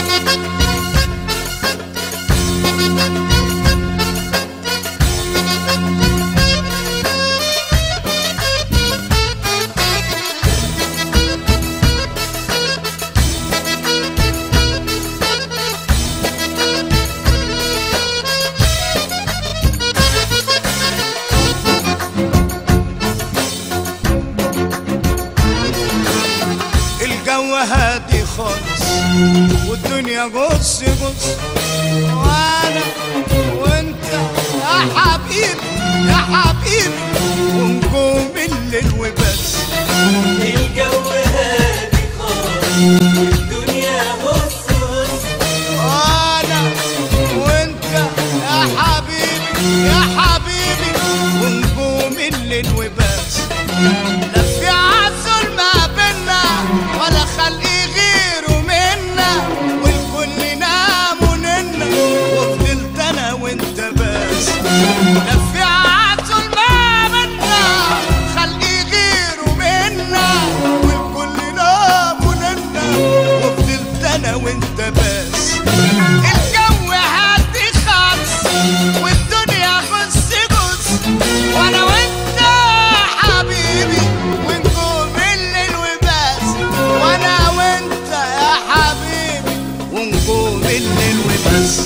الجو هادي خالص والدنيا جص جص، وانا وانت يا حبيبي يا حبيبي ونجوم الليل وبس. الجو هادي خالص والدنيا جص جص، وانا وانت يا حبيبي يا حبيبي ونجوم الليل وبس. لا في عسل ما بينا ولا خلقي غيره منا، والكل ناموا ننا وفضلت انا وانت بس. لا في عسل ما بينا خلقي غيره منا، والكل ناموا ننا وفضلت انا وانت بس. الجو هادي خالص والدنيا غص غص، وانا وانت حبيبي ونجوم الليل وبس. وانا وانت يا حبيبي ونجوم الليل وبس.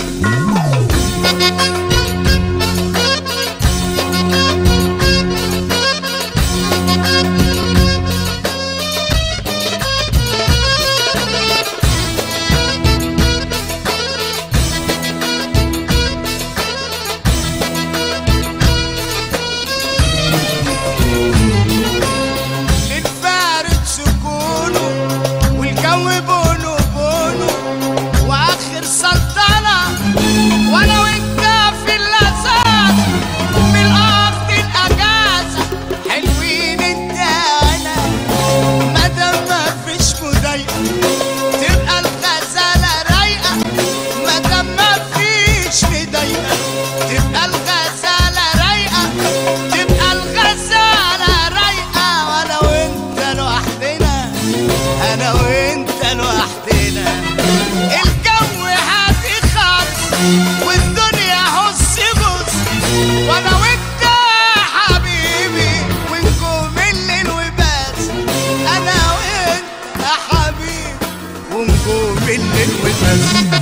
للفارد سكونه والجو بونو بونو واخر سلطنة، وانا وانت في اللذات بالارض الاجازة حلوين انت انا. مادام مفيش مضايقة تبقى الغزالة رايقة، مادام مفيش مضايقة تبقى الغزالة رايقة، تبقى الغزالة رايقة. وانا وانت لوحدنا انا وانت لوحدنا. الجو هادي خالص والدنيا هص غص، وانا وانت حبيبي ونجوم الليل وبس. انا وانت يا حبيبي ونجوم الليل وبس.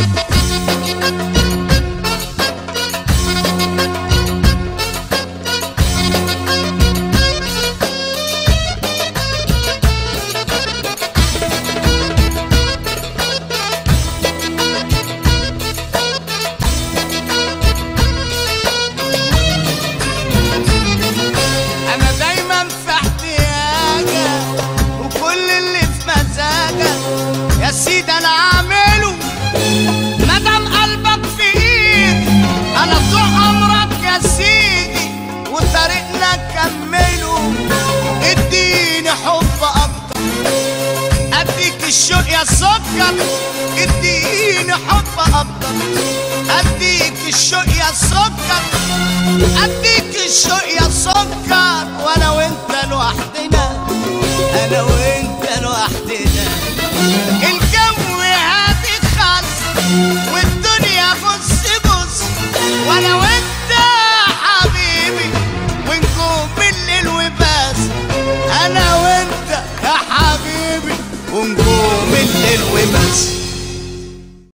انا دايما في احتياجك وكل اللي في مزاجك يا سيدي انا اعمله، مادام قلبك في ايدي انا طول عمرك يا سيدي وطريقنا نكمله. اديني حب اكتر اديك الشوق يا سكر، اديني حب اكتر اديك الشوق يا سكر، اديك الشوق يا سكر.